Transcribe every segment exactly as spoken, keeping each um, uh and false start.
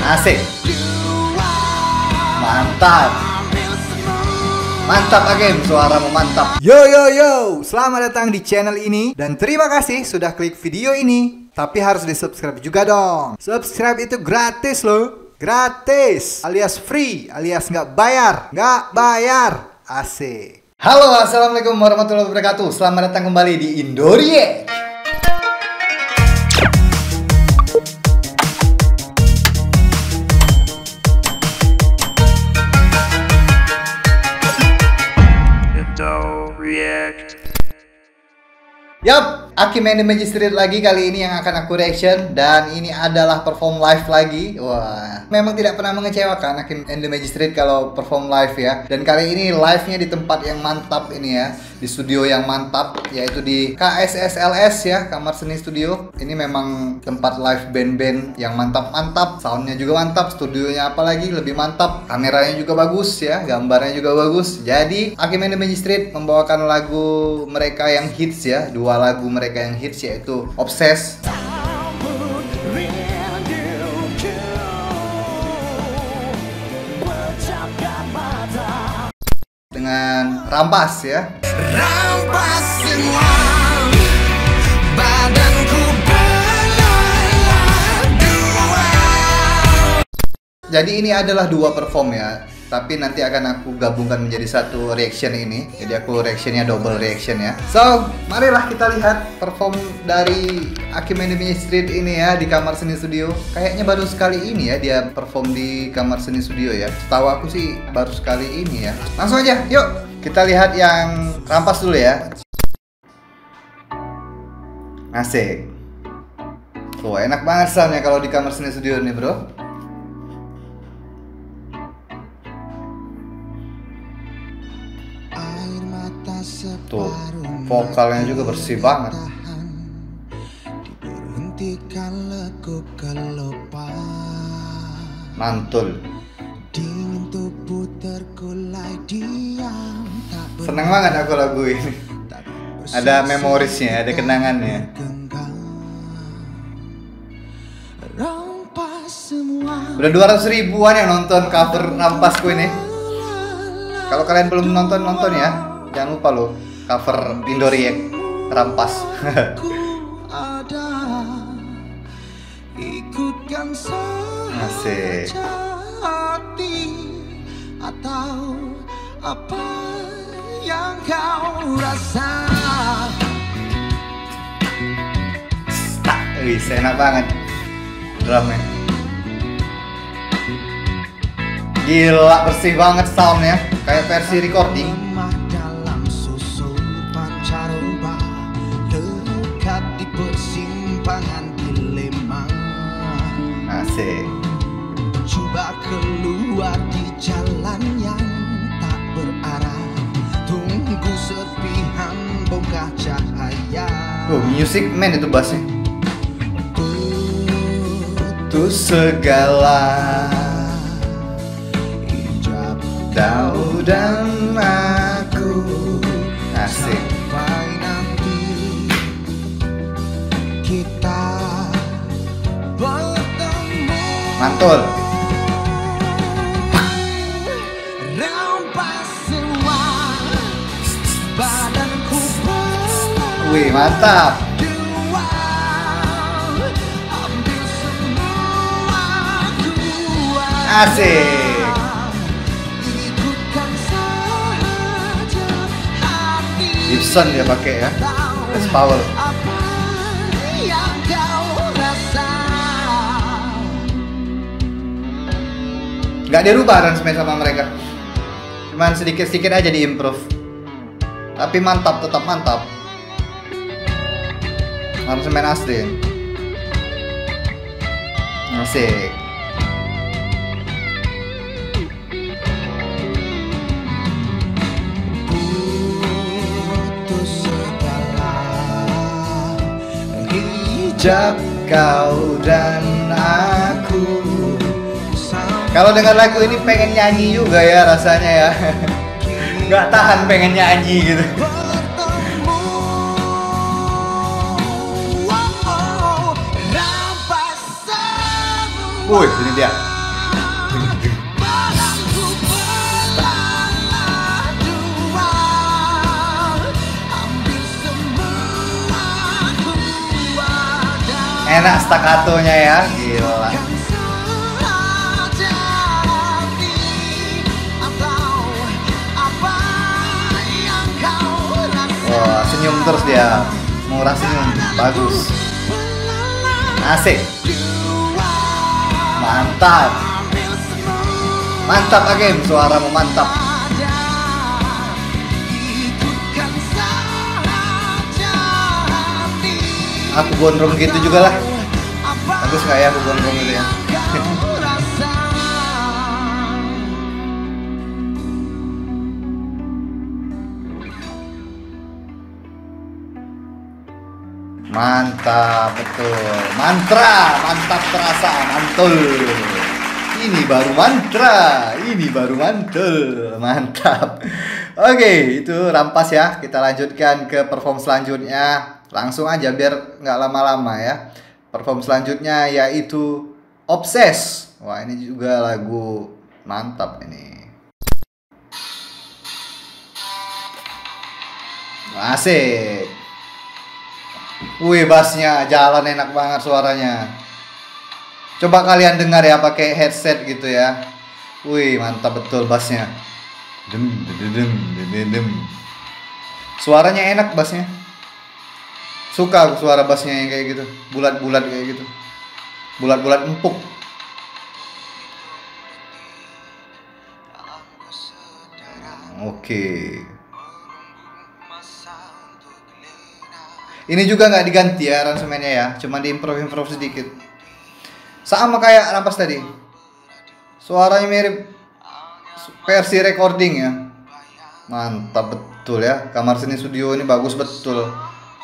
Asik. Mantap. Mantap Hakim, suaramu mantap. Yo yo yo, selamat datang di channel ini. Dan terima kasih sudah klik video ini. Tapi harus di subscribe juga dong. Subscribe itu gratis loh. Gratis, alias free, alias nggak bayar. Nggak bayar. Asik. Halo, assalamualaikum warahmatullahi wabarakatuh. Selamat datang kembali di Indorie. Yap, Hakim and the Magistrate lagi kali ini yang akan aku reaction. Dan ini adalah perform live lagi. Wah, memang tidak pernah mengecewakan Hakim and the Magistrate kalau perform live ya. Dan kali ini live-nya di tempat yang mantap ini ya, di studio yang mantap, yaitu di K S S L S ya, Kamar Seni Studio. Ini memang tempat live band-band yang mantap-mantap. Soundnya juga mantap, studionya apalagi lebih mantap. Kameranya juga bagus ya, gambarnya juga bagus. Jadi Hakim and the Magistrate membawakan lagu mereka yang hits ya, dua lagu mereka yang hits, yaitu Obses dengan Rampas ya. Rampas semua badanku belalai dua. Jadi ini adalah dua perform ya, tapi nanti akan aku gabungkan menjadi satu reaction ini. Jadi aku reactionnya double reaction ya. So, marilah kita lihat perform dari Hakim and the Magistrate ini ya di Kamar Seni Studio. Kayaknya baru sekali ini ya dia perform di Kamar Seni Studio ya. Setahu aku sih baru sekali ini ya. Langsung aja, yuk kita lihat yang Rampas dulu ya. Asik. Tuh, enak banget soundnya kalau di Kamar Seni Studio nih bro. Tuh, vokalnya juga bersih banget. Mantul. Seneng banget aku lagu ini. Ada memorisnya, ada kenangannya. Udah dua ratus ribuan yang nonton cover Rampasku ini. Kalau kalian belum nonton, nonton ya. Jangan lupa lo cover Indorie Rampas. Asik. Atau apa yang kau rasa? Wih, enak banget drumnya. Gila, bersih banget soundnya, kayak versi recording. Asik. Coba keluar di jalan yang tak berarah, tunggu serpihan bongkah cahaya. Oh, Music Man itu bassnya. Putus segala hijab kau dan aku. Asik. Sampai nanti kita mantul. Wih, mantap. Asik. Gibson dia pakai ya, Les Paul. Gak dirubah aransemen sama mereka, cuman sedikit-sedikit aja diimprove. Tapi mantap, tetap mantap. Aransemen asli. Asik. Putus segala hijab kau dan aku. Kalau dengar lagu ini pengen nyanyi juga ya rasanya ya. Nggak tahan pengen nyanyi gitu. Wih, ini dia. Enak staccatonya ya, gila. Wah, senyum terus dia. Murah senyum, bagus. Asik. Mantap. Mantap Hakim, suaramu mantap. Aku gondrong gitu juga lah. Bagus nggak ya aku gondrong gitu ya. Mantap, betul. Mantra, mantap terasa, mantul. Ini baru mantra, ini baru mantul, mantap. Oke, itu rampas ya. Kita lanjutkan ke perform selanjutnya. Langsung aja biar nggak lama-lama ya. Perform selanjutnya yaitu Obses. Wah, ini juga lagu mantap ini. Asik. Wih, bassnya jalan enak banget suaranya. Coba kalian dengar ya pakai headset gitu ya. Wih, mantap betul bassnya. Dem, dem, dem, dem. Suaranya enak bassnya. Suka aku suara bassnya yang kayak gitu, bulat-bulat kayak gitu, bulat-bulat empuk. Oke. Ini juga nggak diganti ya aransemennya ya, cuma diimprov-improv sedikit. Sama kayak rampas tadi. Suaranya mirip versi recording ya. Mantap betul ya. Kamar Seni Studio ini bagus betul.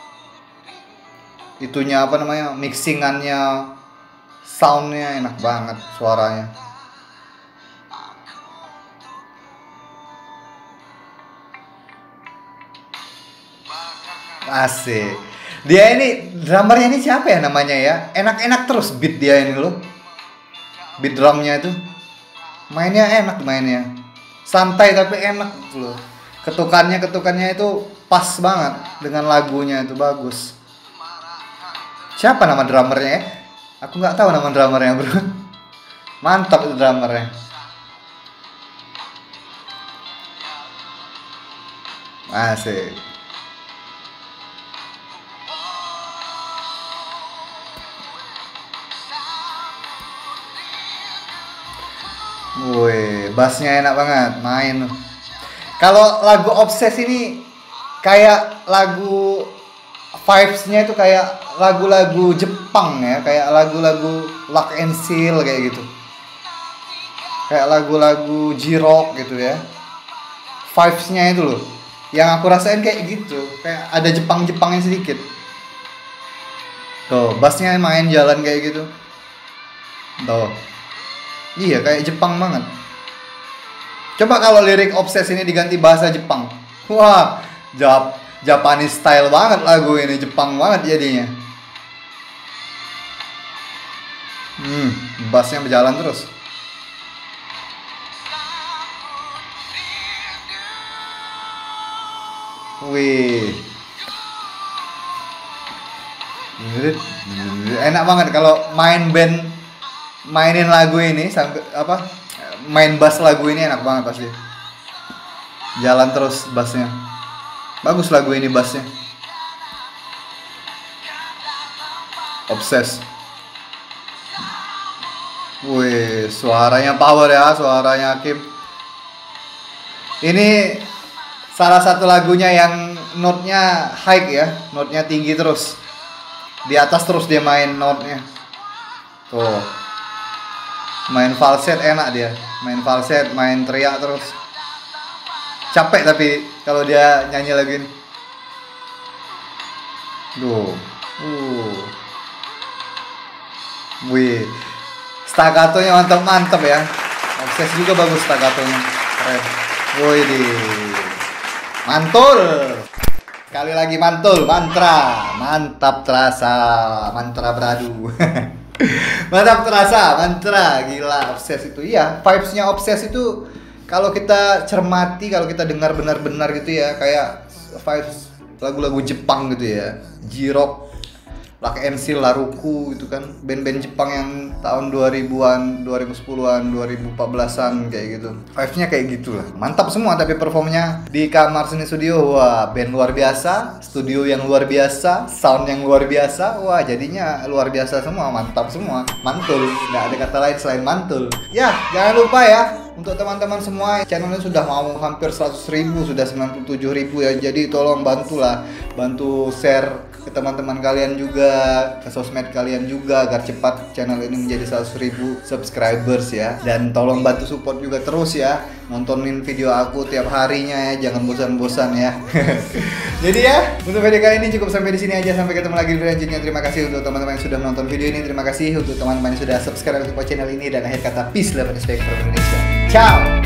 Itunya apa namanya, mixingannya, soundnya enak banget suaranya. Asik. Dia ini drummernya ini siapa ya namanya ya? Enak-enak terus beat dia ini loh. Beat drumnya itu mainnya enak, mainnya santai tapi enak loh. Ketukannya ketukannya itu pas banget dengan lagunya, itu bagus. Siapa nama drummernya ya? Aku nggak tahu nama drummernya bro. Mantap itu drummernya. Asik. Woi, bassnya enak banget main. Kalau lagu Obses ini kayak lagu vibes-nya itu kayak lagu-lagu Jepang ya, kayak lagu-lagu Lock and Seal kayak gitu. Kayak lagu-lagu J-Rock gitu ya. Vibes-nya itu loh. Yang aku rasain kayak gitu, kayak ada Jepang-Jepangnya sedikit. Tuh, bassnya main jalan kayak gitu. Tuh. Iya, kayak Jepang banget. Coba kalau lirik Obses ini diganti bahasa Jepang. Wah, Jap Japanese style banget lagu ini, Jepang banget jadinya. Hmm, bassnya berjalan terus. Wih. Enak banget kalau main band mainin lagu ini sampai apa? Main bass lagu ini enak banget pasti. Jalan terus bassnya. Bagus lagu ini bassnya. Obses. Wih, suaranya power ya, suaranya Hakim. Ini salah satu lagunya yang note-nya high ya, note-nya tinggi terus. Di atas terus dia main note-nya. Tuh. Main falset enak dia. Main falset, main teriak terus. Capek tapi kalau dia nyanyi lagu ini. Duh. Uh. Wih. Staccatonya mantap-mantap ya. Obses juga bagus staccatonya. Keren. Wih di. Mantul. Sekali lagi mantul, mantra. Mantap terasa. Mantra beradu. Mantap terasa, mantra. Gila, Obses itu. Iya, vibes-nya Obses itu kalau kita cermati, kalau kita dengar benar-benar gitu ya, kayak vibes lagu-lagu Jepang gitu ya. J-Rock. Black M C, Laruku itu kan band-band Jepang yang tahun dua ribuan, dua ribu sepuluhan, dua ribu empat belasan kayak gitu. Vibes-nya kayak gitulah. Mantap semua tapi performnya di Kamar Seni Studio. Wah, band luar biasa, studio yang luar biasa, sound yang luar biasa. Wah, jadinya luar biasa semua, mantap semua. Mantul, nggak ada kata lain selain mantul. Ya, jangan lupa ya, untuk teman-teman semua, channelnya sudah mau hampir seratus ribu, sudah sembilan puluh tujuh ribu ya. Jadi tolong bantulah, bantu share ke teman-teman kalian juga, ke sosmed kalian juga, agar cepat channel ini menjadi seratus ribu subscribers ya. Dan tolong bantu support juga terus ya, nontonin video aku tiap harinya ya, jangan bosan-bosan ya. Jadi ya, untuk video kali ini cukup sampai di sini aja. Sampai ketemu lagi di video selanjutnya. Terima kasih untuk teman-teman yang sudah menonton video ini. Terima kasih untuk teman-teman yang sudah subscribe support channel ini. Dan akhir kata, peace, love, and respect from Indonesia. Ciao.